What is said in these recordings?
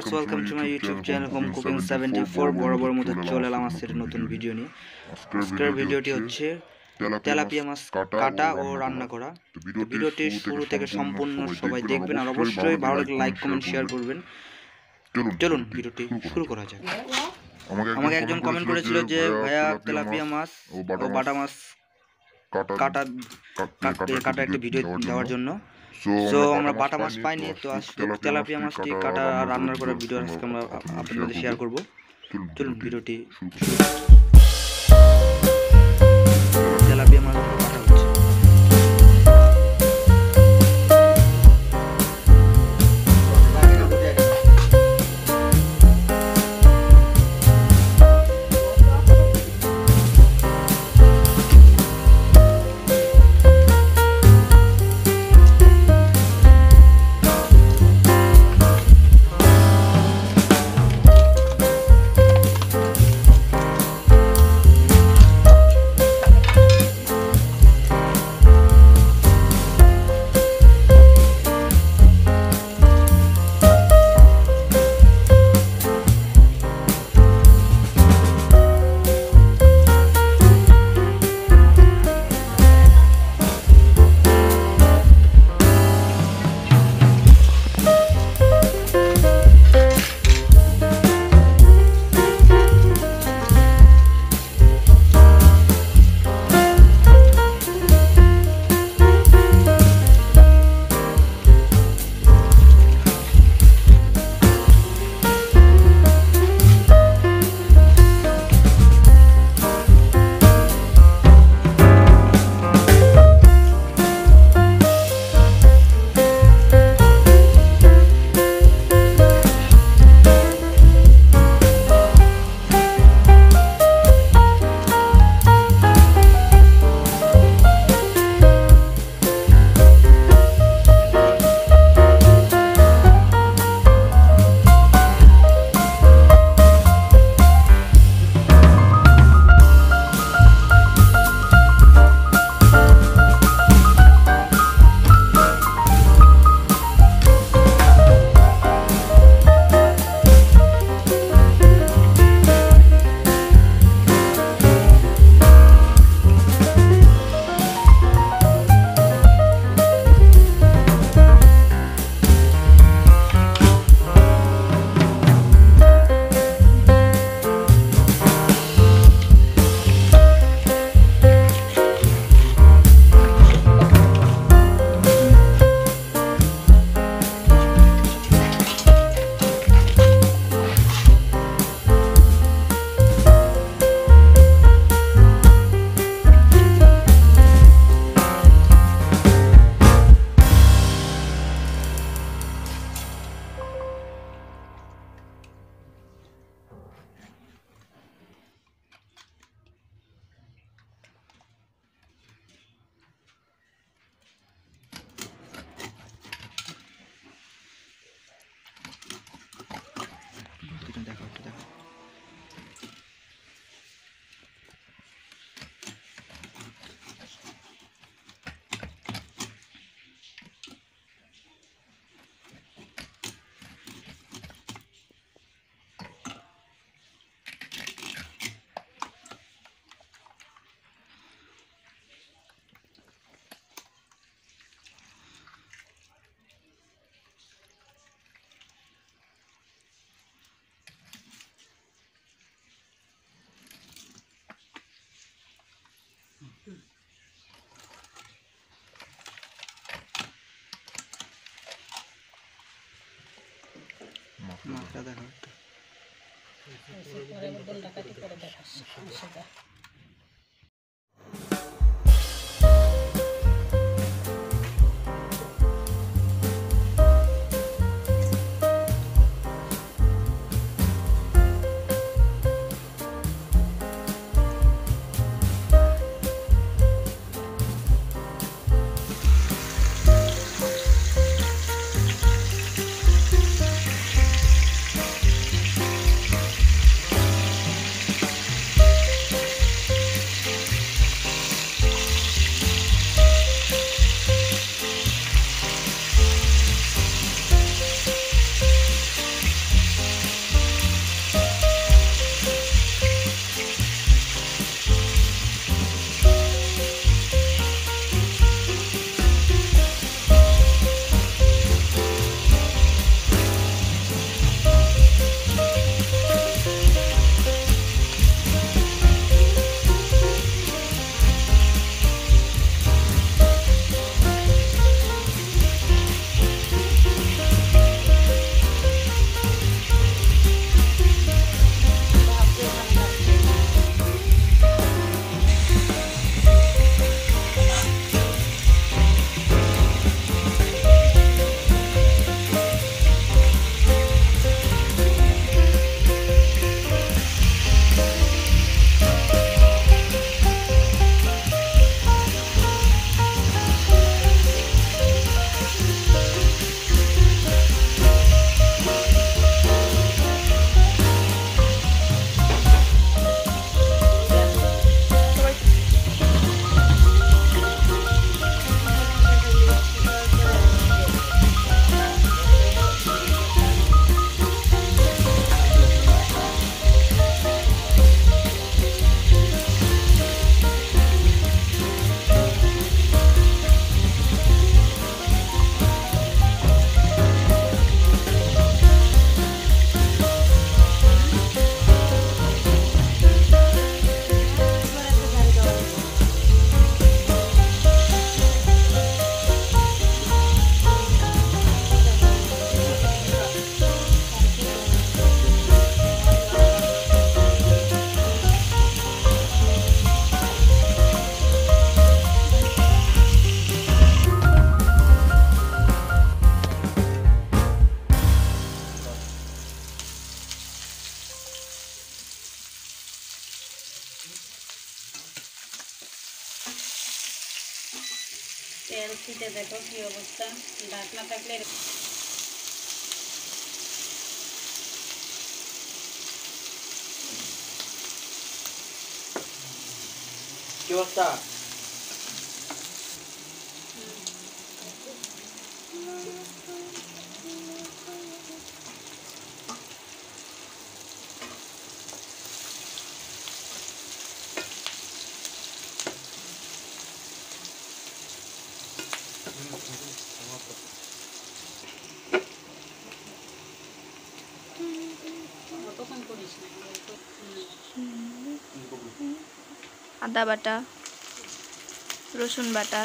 Viewers, welcome to my YouTube channel home cooking 74। বরাবর মতো চলে এলাম আজকের নতুন ভিডিও নিয়ে। আজকের ভিডিওটি হচ্ছে তেলাপিয়া মাছ কাটা ও রান্না করা। ভিডিওটি শুরু থেকে সম্পূর্ণ সবাই দেখবেন আর অবশ্যই ভালো লাগলে লাইক কমেন্ট শেয়ার করবেন। চলুন ভিডিওটি শুরু করা যাক। আমাকে একজন কমেন্ট করেছিল যে ভাইয়া তেলাপিয়া মাছ ও বাটা মাছ কাটা একটা ভিডিও দেওয়ার জন্য। সো আমরা বাটা মাছ পাইনি, তো আজকে তেলাপিয়া মাছটি কাটা রান্নার করার ভিডিও আজকে আমরা আপনাদের সাথে শেয়ার করব। চলুন ভিডিওটি তেলাপিয়া মাছ কাটা হচ্ছে। মাছটা দেখো একটু। তেল ছিটে দেখো কি অবস্থা, ঢাকনা থাকলে কি অবস্থা? অতক্ষণ করিস না। আদা বাটা, রসুন বাটা,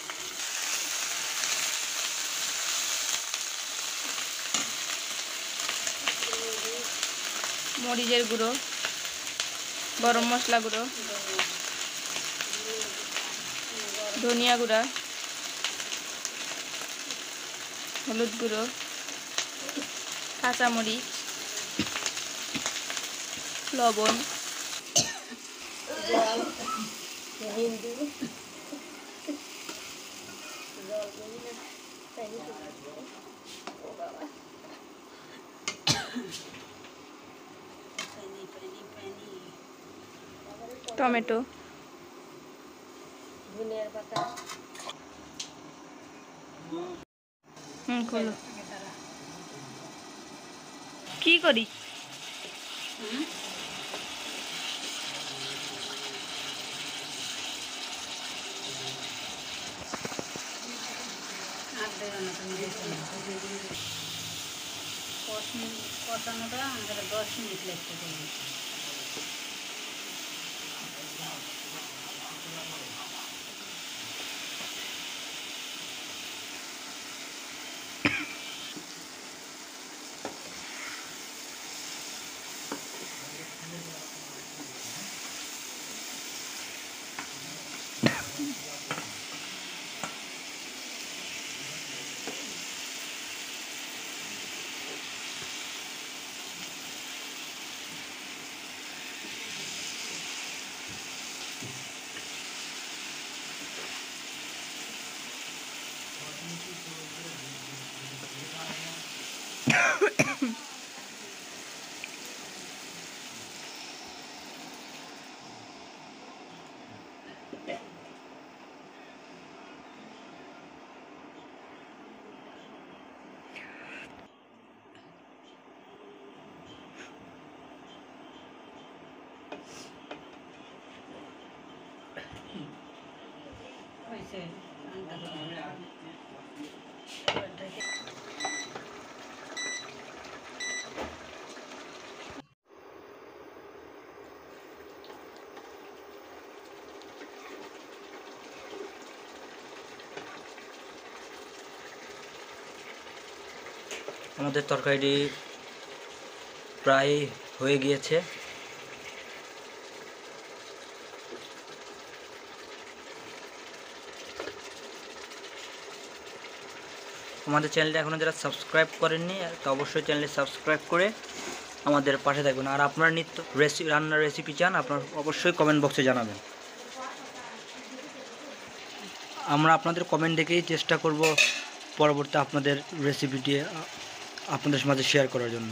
মরিচের গুঁড়ো, গরম মশলা গুঁড়ো, ধনিয়া গুঁড়া, হলুদ গুঁড়ো, কাঁচামরিচ, লবণ, টমেটো, ধনিয়ার পাতা। খোলো। কি করি? কষানোটা আমাদের 10 মিনিট লাগতে পারবে। আমাদের তরকারিটি প্রায় হয়ে গিয়েছে। আমাদের চ্যানেলটা এখনও যারা সাবস্ক্রাইব করেননি তো অবশ্যই চ্যানেলটি সাবস্ক্রাইব করে আমাদের পাশে থাকবেন। আর আপনারা নিত্য রান্নার রেসিপি চান আপনারা অবশ্যই কমেন্ট বক্সে জানাবেন। আমরা আপনাদের কমেন্ট দেখেই চেষ্টা করব পরবর্তী আপনাদের রেসিপিটি আপনাদের মাঝে শেয়ার করার জন্য।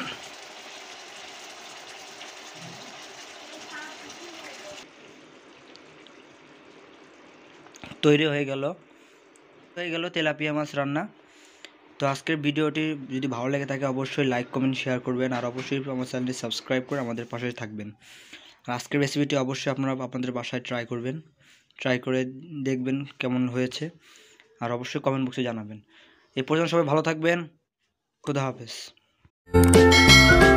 তৈরি হয়ে গেল তেলাপিয়া মাছ রান্না। তো আজকের ভিডিওটি যদি ভালো লেগে থাকে অবশ্যই লাইক কমেন্ট শেয়ার করবেন আর অবশ্যই আমার চ্যানেলটি সাবস্ক্রাইব করে আমাদের পাশে থাকবেন। আর আজকের রেসিপিটি অবশ্যই আপনারা আপনাদের বাসায় ট্রাই করে দেখবেন কেমন হয়েছে আর অবশ্যই কমেন্ট বক্সে জানাবেন। এই পর্যন্ত সবাই ভালো থাকবেন। খুদা হাফেজ।